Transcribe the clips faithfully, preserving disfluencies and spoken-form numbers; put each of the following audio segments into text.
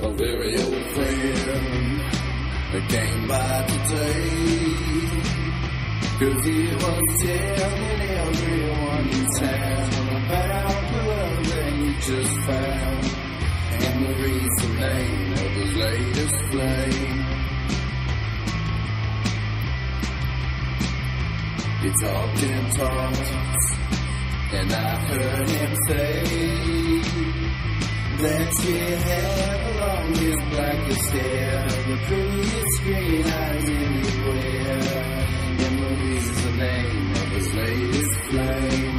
a very old friend that came by today, 'cause he was telling everyone in town about the love that he just found, and Marie's the name of his latest flame. He talked and talked, and I heard him say that she had along his blackest hair, the prettiest green eyes anywhere, and Marie's the name of his latest flame.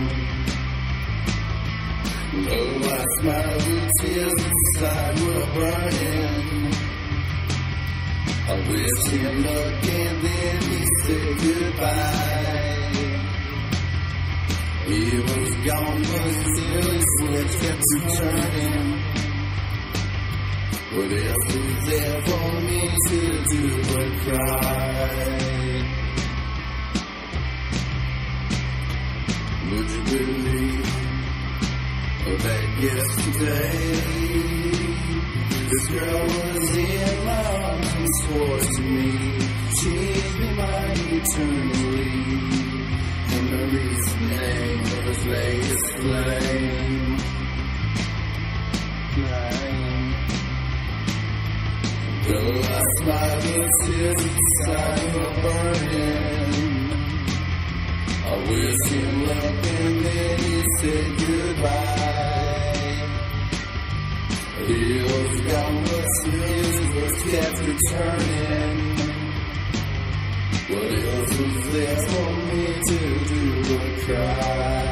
Oh, I smiled with tears inside were burning. I wished him luck and then he said goodbye. He was gone, but still his lips kept turning. What else was there for me to do but cry? Would you believe that yesterday this girl was in my arms and swore to me she'd be mine eternally, and Marie's the name of his latest flame. Though I smiled and tears inside were burning, I wished him luck and then he said goodbye. He was gone, but still his words kept returning. What else was there for me to do but cry?